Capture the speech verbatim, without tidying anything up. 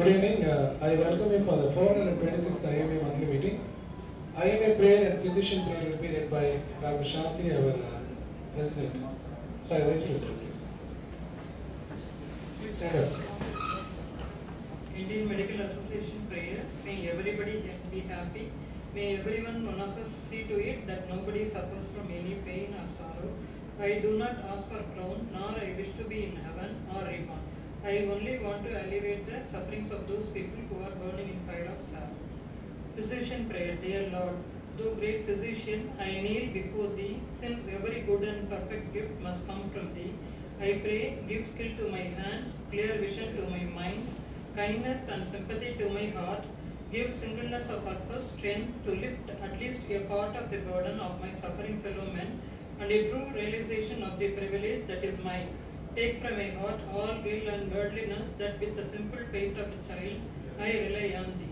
Good evening. Uh, I welcome you for the four hundred twenty-sixth I M A monthly meeting. I M A prayer and physician prayer will be led by Doctor Shanti, our uh, president. Sorry, vice president, please. Please stand up. Indian Medical Association prayer. May everybody be happy. May everyone, one of us, see to it that nobody suffers from any pain or sorrow. I do not ask for crown, nor I wish to be in heaven or reborn. I only want to alleviate the sufferings of those people who are burning in fire of sorrow. Physician prayer. Dear Lord, thou great physician, I kneel before thee, since every good and perfect gift must come from thee. I pray, give skill to my hands, clear vision to my mind, kindness and sympathy to my heart, give singleness of purpose, strength to lift at least a part of the burden of my suffering fellow men, and a true realization of the privilege that is mine. Take from my heart all guilt and worldliness, that with the simple faith of a child I rely on thee.